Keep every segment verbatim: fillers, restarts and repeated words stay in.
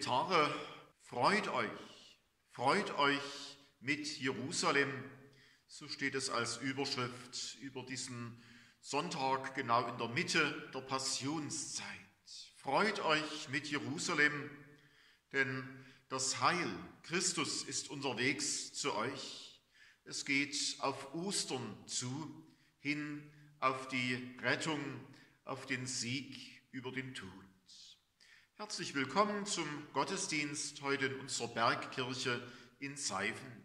Gitarre, freut euch, freut euch mit Jerusalem, so steht es als Überschrift über diesen Sonntag genau in der Mitte der Passionszeit. Freut euch mit Jerusalem, denn das Heil, Christus ist unterwegs zu euch. Es geht auf Ostern zu, hin auf die Rettung, auf den Sieg über den Tod. Herzlich willkommen zum Gottesdienst heute in unserer Bergkirche in Seifen.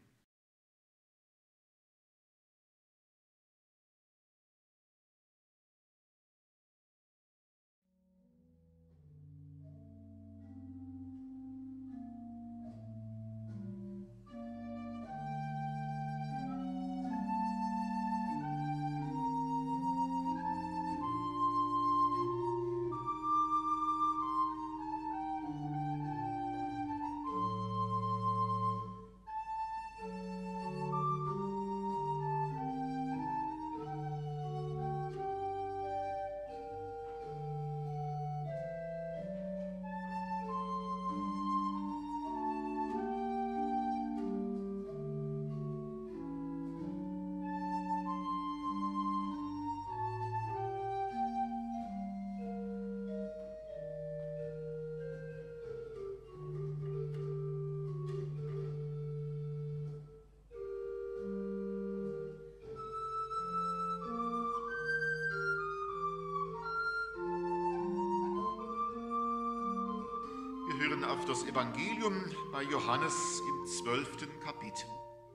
Wir hören auf das Evangelium bei Johannes im zwölften Kapitel.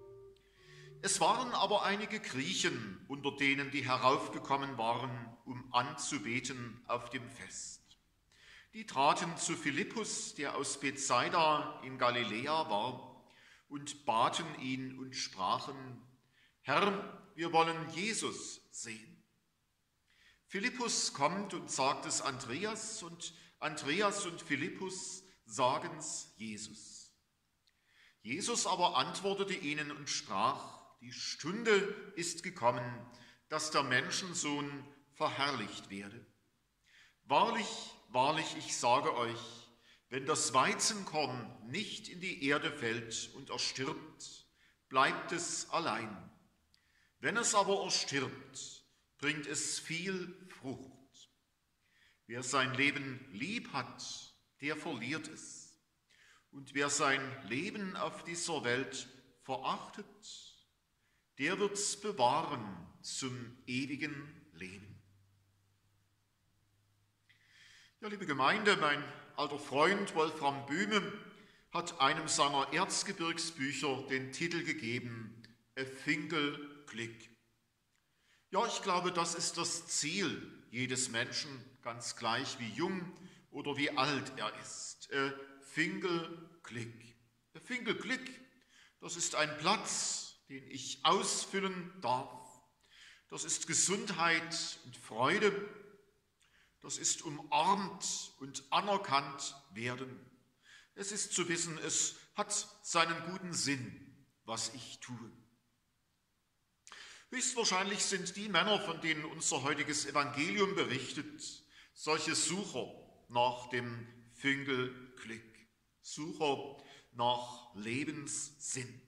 Es waren aber einige Griechen unter denen, die heraufgekommen waren, um anzubeten auf dem Fest. Die traten zu Philippus, der aus Bethsaida in Galiläa war, und baten ihn und sprachen: Herr, wir wollen Jesus sehen. Philippus kommt und sagt es Andreas, und Andreas und Philippus sagen's Jesus. Jesus aber antwortete ihnen und sprach: Die Stunde ist gekommen, dass der Menschensohn verherrlicht werde. Wahrlich, wahrlich, ich sage euch, wenn das Weizenkorn nicht in die Erde fällt und erstirbt, bleibt es allein. Wenn es aber erstirbt, bringt es viel Frucht. Wer sein Leben lieb hat, der verliert es. Und wer sein Leben auf dieser Welt verachtet, der wird's bewahren zum ewigen Leben. Ja, liebe Gemeinde, mein alter Freund Wolfram Böhme hat einem seiner Erzgebirgsbücher den Titel gegeben: A Finkel Klick. Ja, ich glaube, das ist das Ziel jedes Menschen, ganz gleich wie jung oder wie alt er ist. A Finkel Klick. A Finkel Klick, das ist ein Platz, den ich ausfüllen darf. Das ist Gesundheit und Freude. Das ist umarmt und anerkannt werden. Es ist zu wissen, es hat seinen guten Sinn, was ich tue. Höchstwahrscheinlich sind die Männer, von denen unser heutiges Evangelium berichtet, solche Sucher nach dem Finkelklick, Sucher nach Lebenssinn.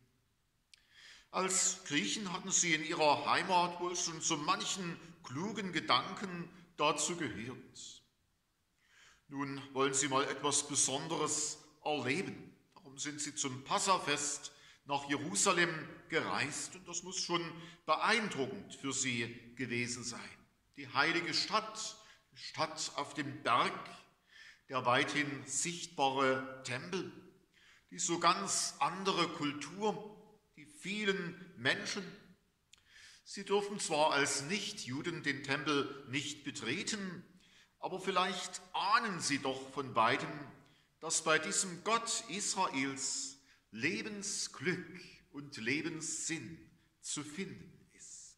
Als Griechen hatten sie in ihrer Heimat wohl schon so manchen klugen Gedanken dazu gehört. Nun wollen sie mal etwas Besonderes erleben. Darum sind sie zum Passafest nach Jerusalem gereist, und das muss schon beeindruckend für sie gewesen sein. Die heilige Stadt, die Stadt auf dem Berg, der weithin sichtbare Tempel, die so ganz andere Kultur, die vielen Menschen. Sie dürfen zwar als Nichtjuden den Tempel nicht betreten, aber vielleicht ahnen sie doch von weitem, dass bei diesem Gott Israels Lebensglück und Lebenssinn zu finden ist.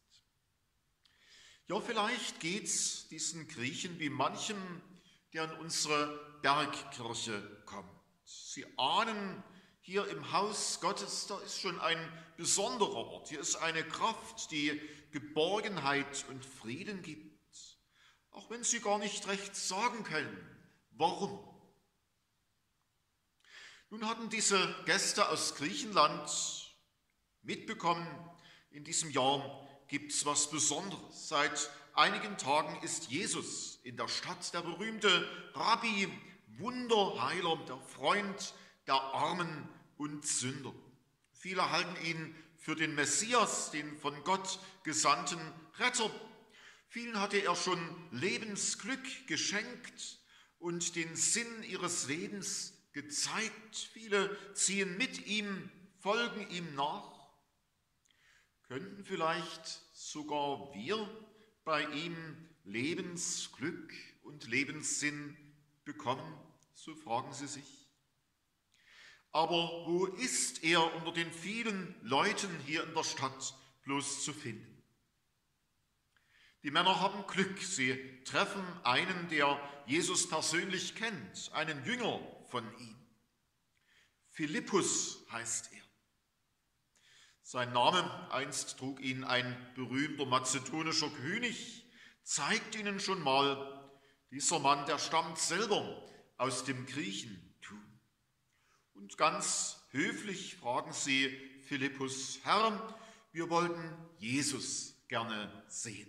Ja, vielleicht geht's diesen Griechen wie manchem, der in unsere Bergkirche kommt. Sie ahnen, hier im Haus Gottes, da ist schon ein besonderer Ort. Hier ist eine Kraft, die Geborgenheit und Frieden gibt. Auch wenn sie gar nicht recht sagen können, warum. Nun hatten diese Gäste aus Griechenland mitbekommen, in diesem Jahr gibt es was Besonderes. Seit einigen Tagen ist Jesus in der Stadt, der berühmte Rabbi, Wunderheiler, der Freund der Armen und Sünder. Viele halten ihn für den Messias, den von Gott gesandten Retter. Vielen hatte er schon Lebensglück geschenkt und den Sinn ihres Lebens gezeigt. Viele ziehen mit ihm, folgen ihm nach. Könnten vielleicht sogar wir bei ihm Lebensglück und Lebenssinn bekommen? So fragen sie sich. Aber wo ist er unter den vielen Leuten hier in der Stadt bloß zu finden? Die Männer haben Glück, sie treffen einen, der Jesus persönlich kennt, einen Jünger von ihm. Philippus heißt er. Sein Name, einst trug ihn ein berühmter mazedonischer König, zeigt ihnen schon mal, dieser Mann, der stammt selber aus dem Griechentum. Und ganz höflich fragen sie Philippus: Herr, wir wollten Jesus gerne sehen.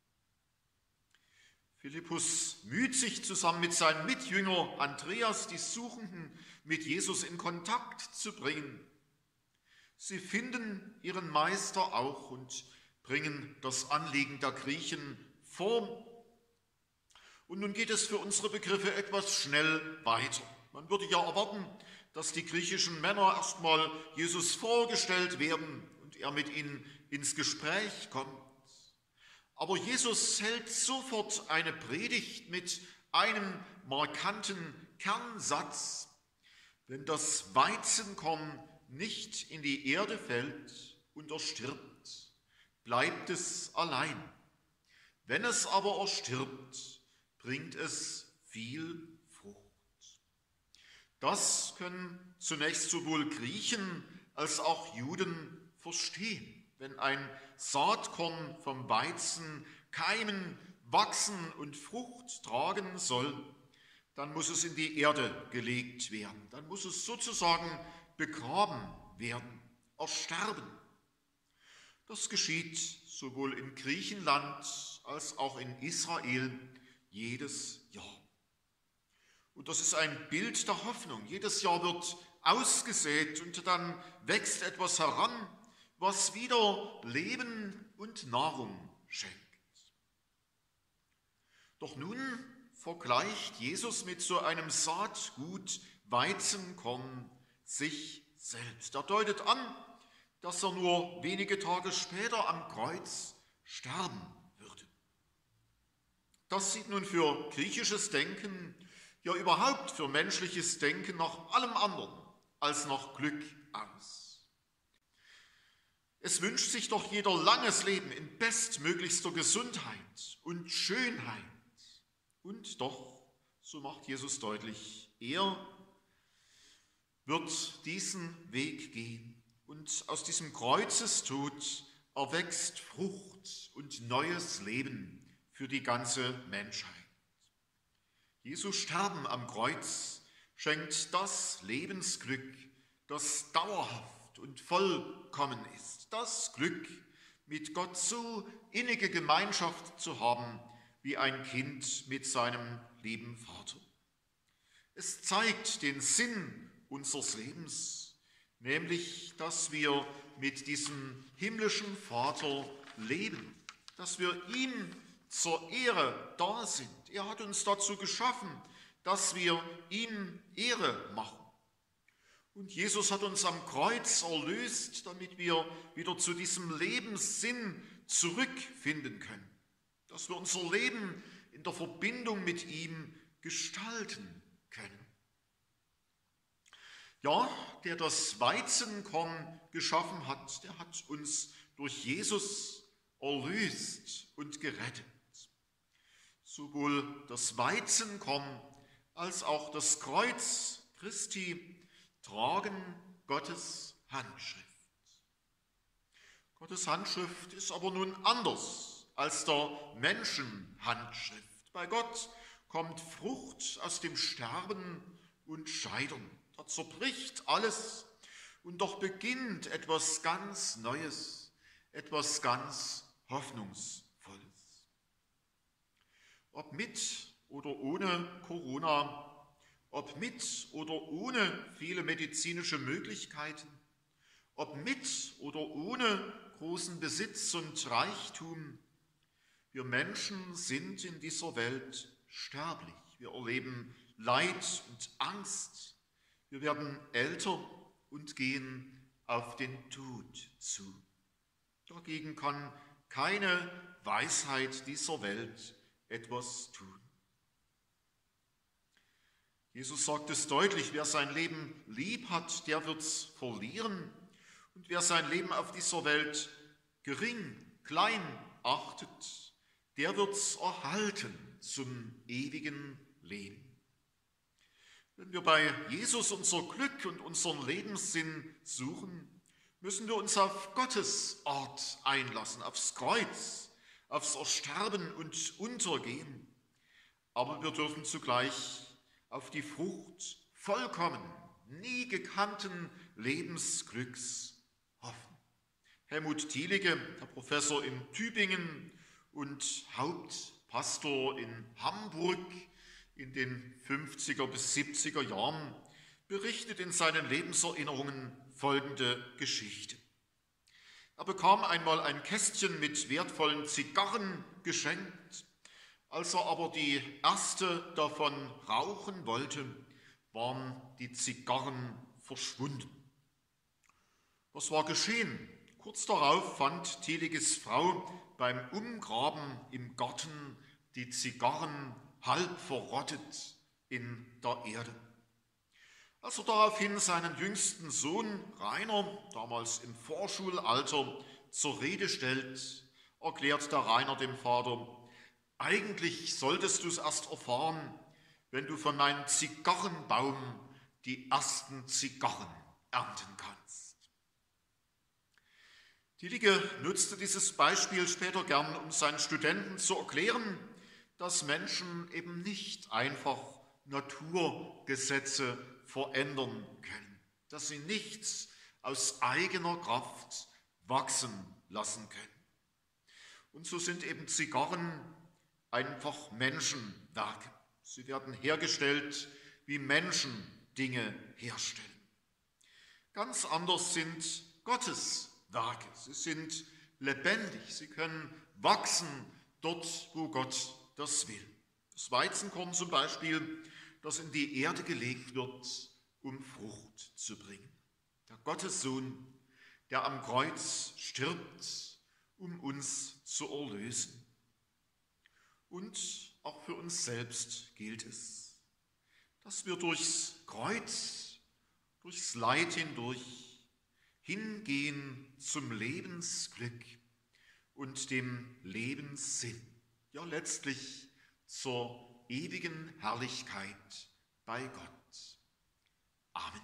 Philippus müht sich zusammen mit seinem Mitjünger Andreas, die Suchenden mit Jesus in Kontakt zu bringen. Sie finden ihren Meister auch und bringen das Anliegen der Griechen vor. Und nun geht es für unsere Begriffe etwas schnell weiter. Man würde ja erwarten, dass die griechischen Männer erstmal Jesus vorgestellt werden und er mit ihnen ins Gespräch kommt. Aber Jesus hält sofort eine Predigt mit einem markanten Kernsatz: Wenn das Weizenkorn nicht in die Erde fällt und erstirbt, bleibt es allein. Wenn es aber erstirbt, bringt es viel Frucht. Das können zunächst sowohl Griechen als auch Juden verstehen. Wenn ein Saatkorn vom Weizen keimen, wachsen und Frucht tragen soll, dann muss es in die Erde gelegt werden. Dann muss es sozusagen begraben werden, ersterben. Das geschieht sowohl in Griechenland als auch in Israel jedes Jahr. Und das ist ein Bild der Hoffnung. Jedes Jahr wird ausgesät und dann wächst etwas heran, was wieder Leben und Nahrung schenkt. Doch nun vergleicht Jesus mit so einem Saatgut Weizenkorn sich selbst. Er deutet an, dass er nur wenige Tage später am Kreuz sterben würde. Das sieht nun für griechisches Denken, ja überhaupt für menschliches Denken nach allem anderen als nach Glück aus. Es wünscht sich doch jeder langes Leben in bestmöglichster Gesundheit und Schönheit. Und doch, so macht Jesus deutlich, er wird diesen Weg gehen und aus diesem Kreuzestod erwächst Frucht und neues Leben für die ganze Menschheit. Jesu Sterben am Kreuz schenkt das Lebensglück, das dauerhaft und vollkommen ist. Das Glück, mit Gott so innige Gemeinschaft zu haben, wie ein Kind mit seinem lieben Vater. Es zeigt den Sinn unseres Lebens, nämlich, dass wir mit diesem himmlischen Vater leben, dass wir ihm zur Ehre da sind. Er hat uns dazu geschaffen, dass wir ihm Ehre machen. Und Jesus hat uns am Kreuz erlöst, damit wir wieder zu diesem Lebenssinn zurückfinden können, dass wir unser Leben in der Verbindung mit ihm gestalten können. Ja, der das Weizenkorn geschaffen hat, der hat uns durch Jesus erlöst und gerettet. Sowohl das Weizenkorn als auch das Kreuz Christi tragen Gottes Handschrift. Gottes Handschrift ist aber nun anders als der Menschenhandschrift. Bei Gott kommt Frucht aus dem Sterben und Scheitern. Da zerbricht alles und doch beginnt etwas ganz Neues, etwas ganz Hoffnungsvolles. Ob mit oder ohne Corona, ob mit oder ohne viele medizinische Möglichkeiten, ob mit oder ohne großen Besitz und Reichtum, wir Menschen sind in dieser Welt sterblich. Wir erleben Leid und Angst. Wir werden älter und gehen auf den Tod zu. Dagegen kann keine Weisheit dieser Welt etwas tun. Jesus sagt es deutlich, wer sein Leben lieb hat, der wird es verlieren. Und wer sein Leben auf dieser Welt gering, klein achtet, der wird es erhalten zum ewigen Leben. Wenn wir bei Jesus unser Glück und unseren Lebenssinn suchen, müssen wir uns auf Gottes Art einlassen, aufs Kreuz, aufs Ersterben und Untergehen. Aber wir dürfen zugleich auf die Frucht vollkommen, nie gekannten Lebensglücks hoffen. Helmut Thielicke, der Professor in Tübingen und Hauptpastor in Hamburg in den fünfziger bis siebziger Jahren, berichtet in seinen Lebenserinnerungen folgende Geschichte. Er bekam einmal ein Kästchen mit wertvollen Zigarren geschenkt. Als er aber die erste davon rauchen wollte, waren die Zigarren verschwunden. Was war geschehen? Kurz darauf fand Thielikes Frau beim Umgraben im Garten die Zigarren halb verrottet in der Erde. Als er daraufhin seinen jüngsten Sohn Rainer, damals im Vorschulalter, zur Rede stellt, erklärt der Rainer dem Vater: Eigentlich solltest du es erst erfahren, wenn du von meinem Zigarrenbaum die ersten Zigarren ernten kannst. Thielicke nutzte dieses Beispiel später gern, um seinen Studenten zu erklären, dass Menschen eben nicht einfach Naturgesetze verändern können, dass sie nichts aus eigener Kraft wachsen lassen können. Und so sind eben Zigarren einfach Menschenwerke. Sie werden hergestellt, wie Menschen Dinge herstellen. Ganz anders sind Gottes Werke. Sie sind lebendig, sie können wachsen dort, wo Gott das will. Das Weizenkorn zum Beispiel, das in die Erde gelegt wird, um Frucht zu bringen. Der Gottessohn, der am Kreuz stirbt, um uns zu erlösen. Und auch für uns selbst gilt es, dass wir durchs Kreuz, durchs Leid hindurch hingehen zum Lebensglück und dem Lebenssinn, ja letztlich zur ewigen Herrlichkeit bei Gott. Amen.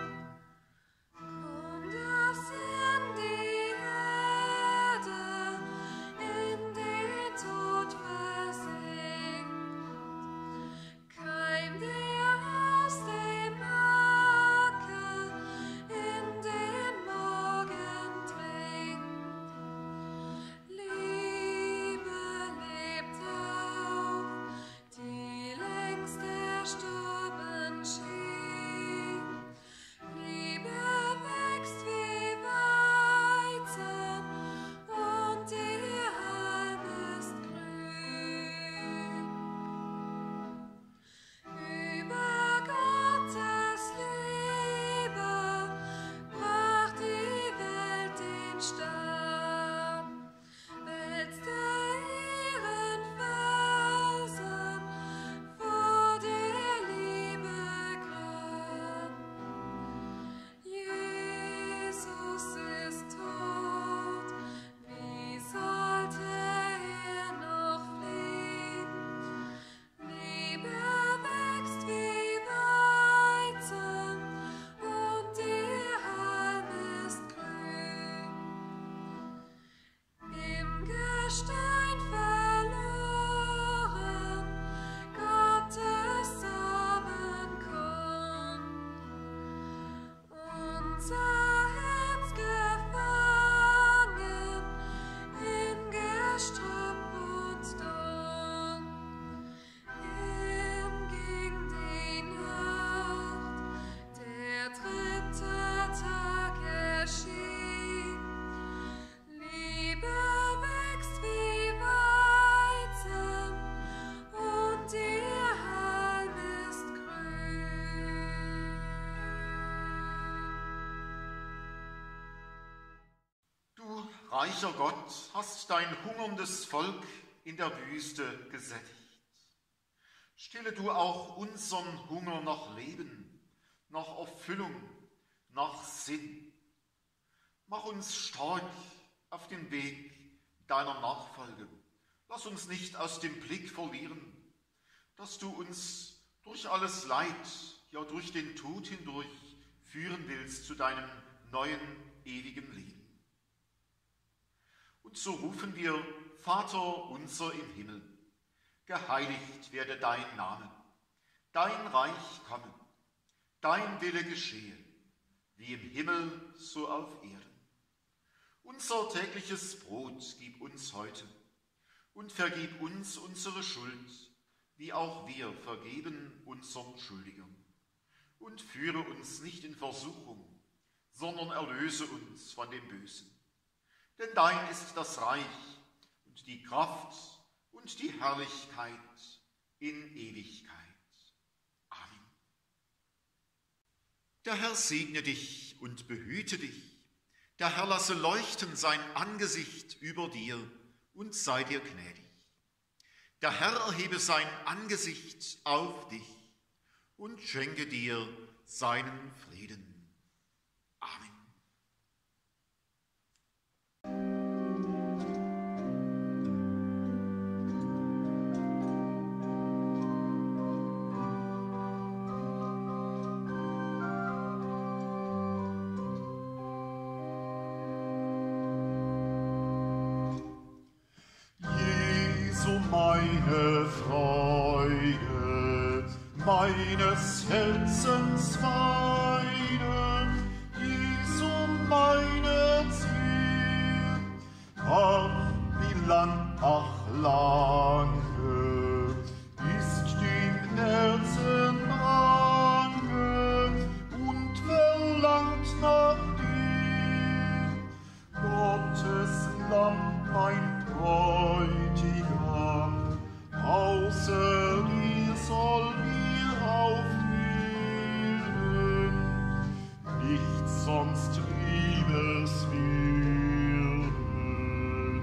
Komm, das in die Erde reicher Gott, hast dein hungerndes Volk in der Wüste gesättigt. Stille du auch unseren Hunger nach Leben, nach Erfüllung, nach Sinn. Mach uns stark auf den Weg deiner Nachfolge. Lass uns nicht aus dem Blick verlieren, dass du uns durch alles Leid, ja durch den Tod hindurch führen willst zu deinem neuen, ewigen Leben. Und so rufen wir, Vater unser im Himmel, geheiligt werde dein Name, dein Reich komme, dein Wille geschehe, wie im Himmel so auf Erden. Unser tägliches Brot gib uns heute und vergib uns unsere Schuld, wie auch wir vergeben unseren Schuldigern. Und führe uns nicht in Versuchung, sondern erlöse uns von dem Bösen. Denn dein ist das Reich und die Kraft und die Herrlichkeit in Ewigkeit. Amen. Der Herr segne dich und behüte dich. Der Herr lasse leuchten sein Angesicht über dir und sei dir gnädig. Der Herr erhebe sein Angesicht auf dich und schenke dir seinen Frieden. Amen. Meine Freude, meines Herzens Weide, Jesu meine Ziel. Ach, wie lang, ach lange ist dem Herzen bange und verlangt nach dir. Gottes Lamm, mein Bräutigam, außer dir soll mir aufgehen, nichts sonst Liebes willen.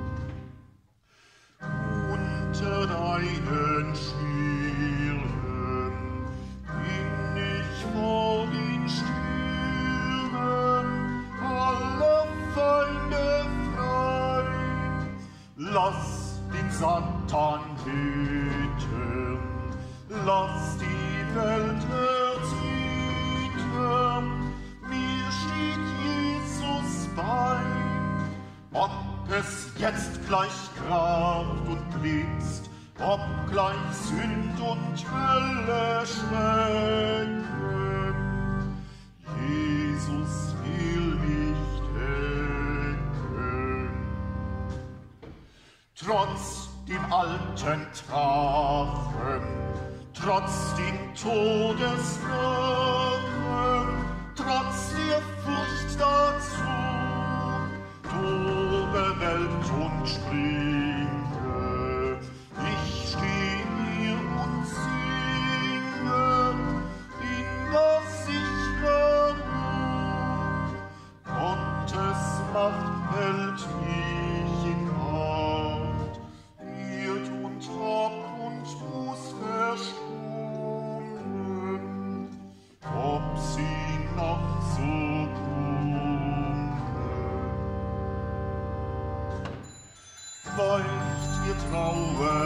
Unter deinen Schirmen bin ich vor den Stürmen aller Feinde frei. Lass den Satan hüten, lass die Welt erzittern, mir steht Jesus bei. Ob es jetzt gleich kracht und blitzt, ob gleich Sünd und Hölle schrecken, Jesus will mich decken. Trotz dem alten Drachen, trotz dem Todesdrachen, trotz der Furcht dazu, tobe Welt und springe, ich steh hier und singe, in der sicheren Ruhe. Gottes Macht hält mich in Acht, Erd und Hab und Buß verschlungen, ob sie noch so tun. Weicht ihr Trauer